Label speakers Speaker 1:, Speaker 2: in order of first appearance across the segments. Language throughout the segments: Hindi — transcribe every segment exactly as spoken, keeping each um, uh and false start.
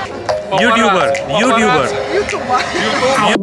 Speaker 1: YouTuber YouTuber
Speaker 2: YouTuber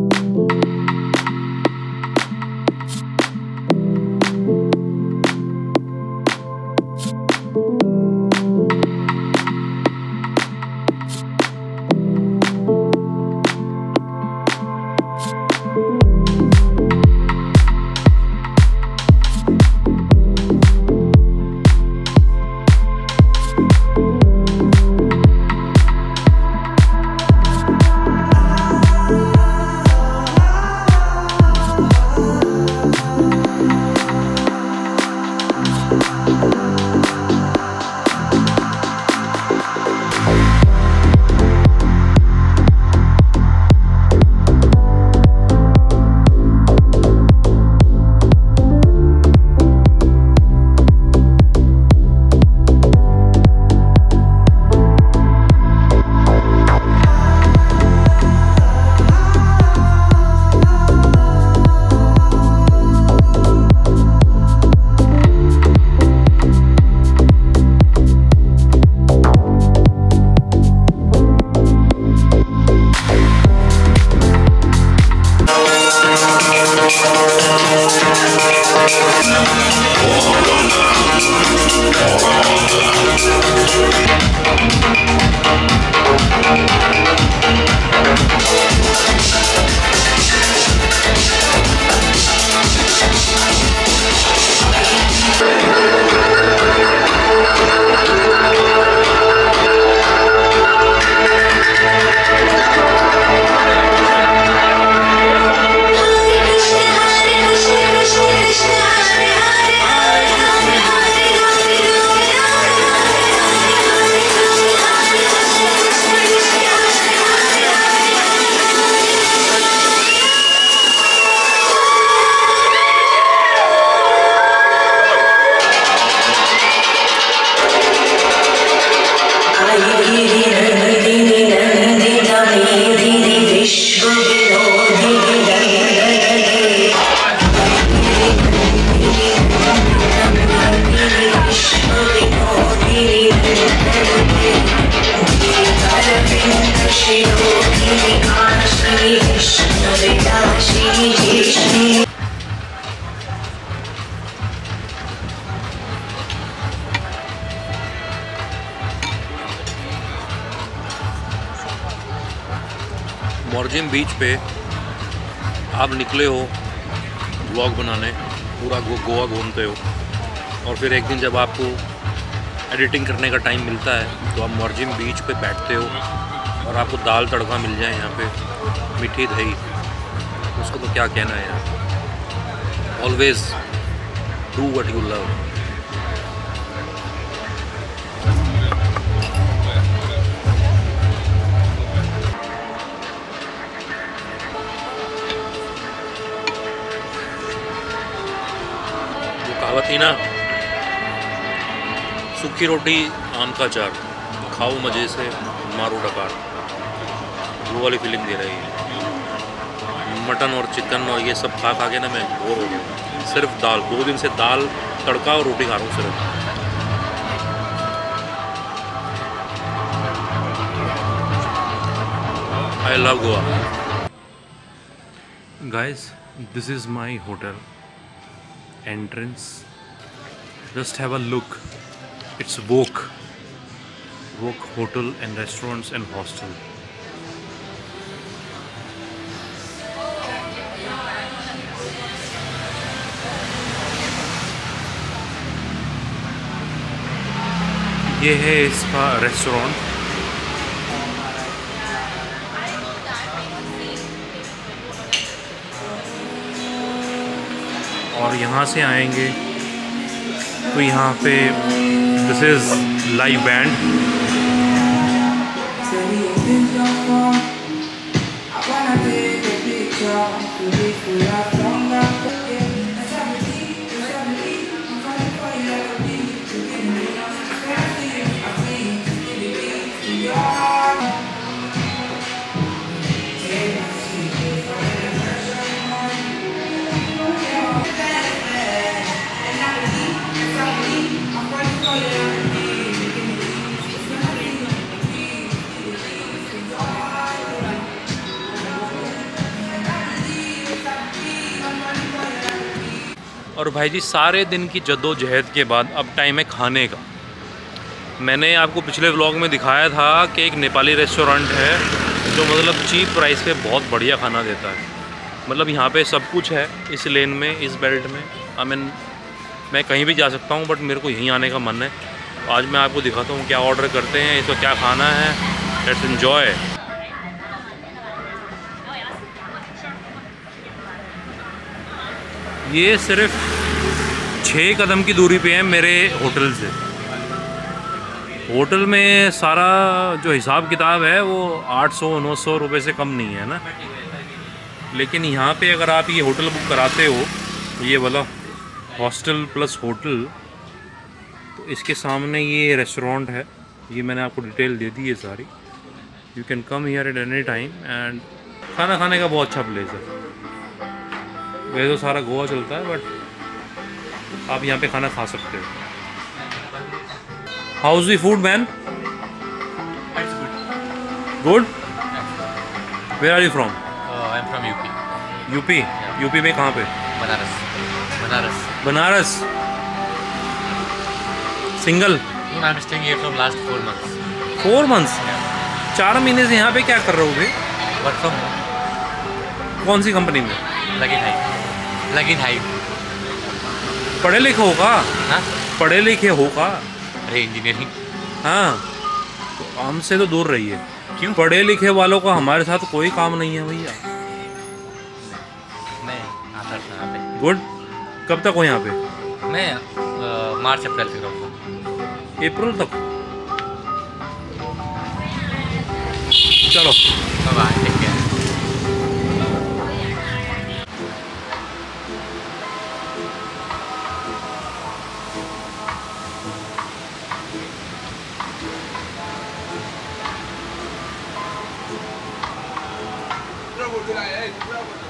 Speaker 1: Morjim beach पे आप निकले हो व्लॉग बनाने, पूरा गो, गोवा घूमते हो, और फिर एक दिन जब आपको एडिटिंग करने का टाइम मिलता है तो आप मॉर्जिन बीच पे बैठते हो और आपको दाल तड़का मिल जाए यहाँ पे, मीठी दही, उसको तो क्या कहना है यार। Always do what you love. कहावत थी ना, सूखी रोटी आम का अचार, खाओ मज़े से मारो डकार, वो वाली फीलिंग दे रही है। मटन और चिकन और ये सब खा खा के ना मैं बोर हो गया। सिर्फ दाल, दो दिन से दाल तड़का और रोटी खा रहा हूँ सिर्फ। I love Goa. Guys, this is my hotel entrance. Just have a look. It's Vogue Vogue Hotel and Restaurants and Hostel. ये है इसका रेस्टोरेंट। और यहाँ से आएंगे तो यहाँ पे दिस इज़ लाइव बैंड। और भाई जी सारे दिन की जद्दोजहद के बाद अब टाइम है खाने का। मैंने आपको पिछले व्लॉग में दिखाया था कि एक नेपाली रेस्टोरेंट है जो मतलब चीप प्राइस पे बहुत बढ़िया खाना देता है। मतलब यहाँ पे सब कुछ है इस लेन में, इस बेल्ट में। आई मीन मैं कहीं भी जा सकता हूँ, बट मेरे को यहीं आने का मन है। आज मैं आपको दिखाता हूँ क्या ऑर्डर करते हैं, इसको क्या खाना है। Let's enjoy. ये सिर्फ छः कदम की दूरी पे है मेरे होटल से। होटल में सारा जो हिसाब किताब है वो आठ सौ नौ सौ रुपये से कम नहीं है ना। लेकिन यहाँ पे अगर आप ये होटल बुक कराते हो, ये वाला हॉस्टल प्लस होटल, तो इसके सामने ये रेस्टोरेंट है। ये मैंने आपको डिटेल दे दी है सारी। You can come here at any time and खाना खाने का बहुत अच्छा प्लेस है। वैसे तो सारा गोवा चलता है, बट आप यहाँ पे खाना खा सकते हो। How is the food man? Good. Where are you from?
Speaker 2: I am from UP.
Speaker 1: UP? UP में कहाँ पे?
Speaker 2: Banaras. Banaras.
Speaker 1: Banaras. Single?
Speaker 2: I am staying here from last four months.
Speaker 1: Four months? चार महीने से यहाँ पे क्या कर रहे हो भाई?
Speaker 2: Work from home.
Speaker 1: कौन सी कंपनी में?
Speaker 2: लगिन हाइव। लगिन हाइव।
Speaker 1: पढ़े लिखे हो का?
Speaker 2: हाँ?
Speaker 1: पढ़े लिखे हो का?
Speaker 2: अरे इंजीनियरिंग।
Speaker 1: हाँ, तो हमसे तो दूर रहिए।
Speaker 2: क्यों?
Speaker 1: पढ़े लिखे वालों का हमारे साथ कोई काम नहीं है भैया।
Speaker 2: मैं आता था यहाँ पे।
Speaker 1: गुड। कब तक हो यहाँ पे?
Speaker 2: मैं आ, मार्च अप्रैल तक रहूँगा।
Speaker 1: अप्रैल तक? चलो
Speaker 2: bye, take care.
Speaker 3: Bravo, July, hey, bravo.